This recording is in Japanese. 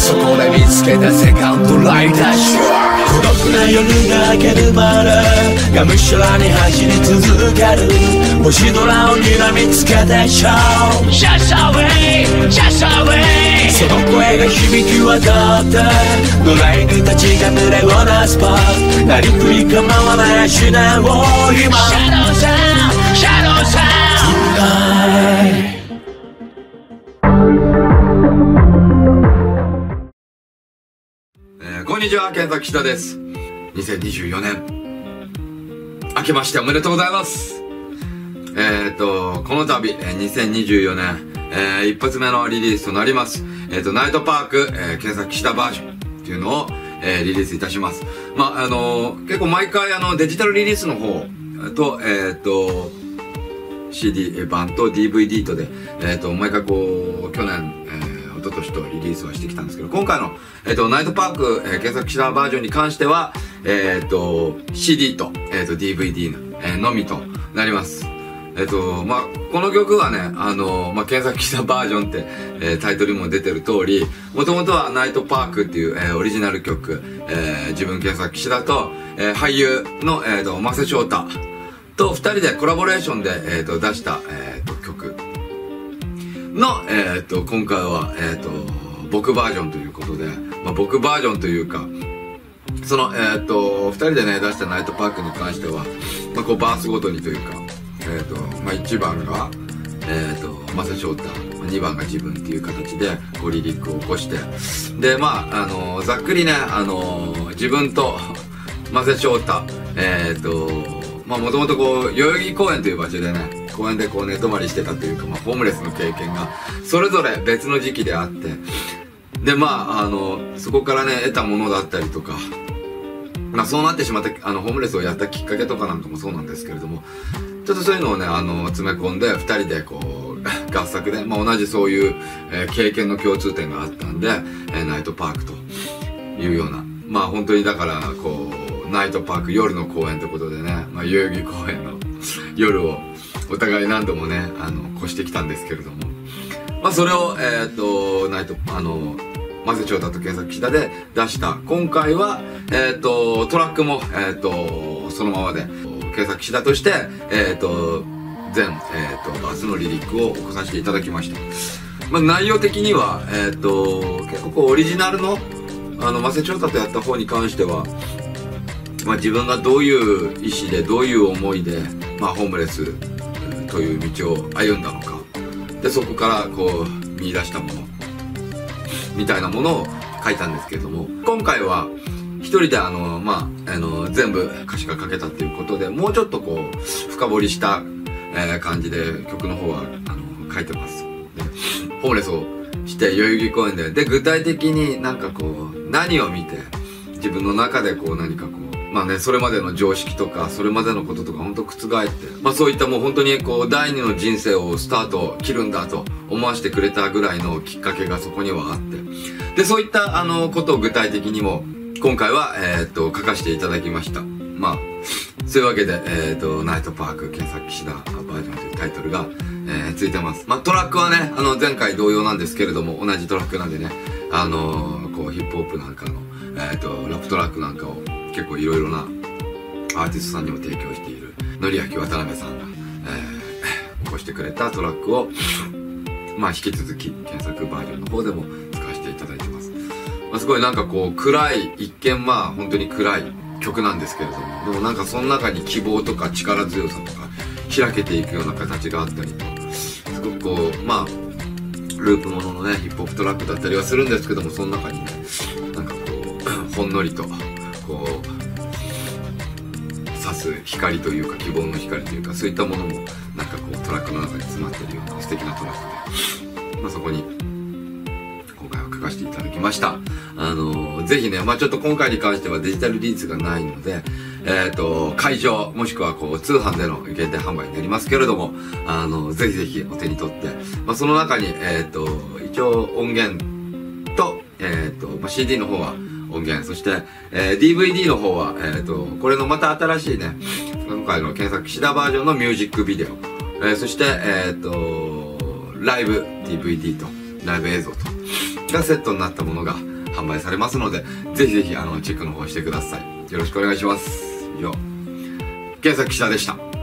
そこで見つけたセカンドライダーシュワー孤独な夜が明けるまでがむしゃらに走り続ける星空を睨みつけてシャウシャシャウェイシャシャウェイその声が響き渡って野良犬たちが群れをなすパーなりふり構わない思念を今シャドウさんシャドウさんこんにちは、健作岸田です。2024年明けましておめでとうございます。この度、2024年、一発目のリリースとなります。ナイトパーク、健作岸田バージョンっていうのを、リリースいたします。結構毎回デジタルリリースの方と、CD 版と DVD とで、毎回こう、去年、一昨年とリリースはしてきたんですけど、今回の、ナイトパーク、検索したバージョンに関しては、CD と、DVD のみとなります。この曲はね、検索したバージョンって、タイトルにも出てる通り、もともとはナイトパークっていう、オリジナル曲、自分検索したと、俳優の、マセショウタと二人でコラボレーションで、出した、曲の、今回は、僕バージョンということで、僕バージョンというか、その、二人でね、出したナイトパークに関しては、こう、バースごとにというか、1番が、マセショウタ、2番が自分っていう形で、こう、リリックを起こして、で、ざっくりね、自分と、マセショウタ、もともとこう、代々木公園という場所でね、公園でこう寝泊まりしてたというか、ホームレスの経験が、それぞれ別の時期であって、で、そこからね、得たものだったりとか、そうなってしまった、ホームレスをやったきっかけとかなんかもそうなんですけれども、ちょっとそういうのをね、詰め込んで、二人でこう、合作で、同じそういう、経験の共通点があったんで、ナイトパークというような、本当にだから、こう、ナイトパーク夜の公園ってことでね、代々木公園の夜をお互い何度もね、越してきたんですけれども、それを、ナイト、マセショウタと検索したで出した。今回は、トラックも、そのままで、検索したとして、全、バースのリリックを起こさせていただきました。内容的には、結構こうオリジナルの、マセショウタとやった方に関しては、自分がどういう意思で、どういう思いで、ホームレスという道を歩んだのか。で、そこからこう、見出したもの、みたいなものを書いたんですけれども、今回は、一人で全部歌詞が書けたっていうことで、もうちょっとこう、深掘りした、感じで曲の方は、書いてます。で、ホームレスをして代々木公園で、具体的になんかこう、何を見て、自分の中でこう何かこう、それまでの常識とか、それまでのこととか本当覆って、そういったもう本当にこう、第二の人生をスタート切るんだと思わせてくれたぐらいのきっかけがそこにはあって。で、そういったことを具体的にも、今回は、書かせていただきました。そういうわけで、ナイトパーク検索岸田バージョンというタイトルが、ついてます。トラックはね、前回同様なんですけれども、同じトラックなんでね、こう、ヒップホップなんかの、ラップトラックなんかを、結構いろいろなアーティストさんにも提供しているのりあき渡辺さんが、起こしてくれたトラックを引き続き検索バージョンの方でも使わせていただいてます。すごいなんかこう暗い、一見本当に暗い曲なんですけれども、でもなんかその中に希望とか力強さとか開けていくような形があったりと、すごくこうループもののねヒップホップトラックだったりはするんですけども、その中にねなんかこうほんのりとこう刺す光というか希望の光というか、そういったものもなんかこうトラックの中に詰まっているような素敵なトラックで、そこに今回は書かせていただきました。ぜひね、ちょっと今回に関してはデジタルリリースがないので、会場もしくはこう通販での限定販売になりますけれども、ぜひぜひお手に取って、その中に一応音源とCD の方は音源、そして、DVD の方は、これのまた新しいね、今回の検索岸田バージョンのミュージックビデオ、そして、ライブ DVD と、ライブ映像と、がセットになったものが、 販売されますので、ぜひぜひチェックの方してください。よろしくお願いします。以上、原作記者でした。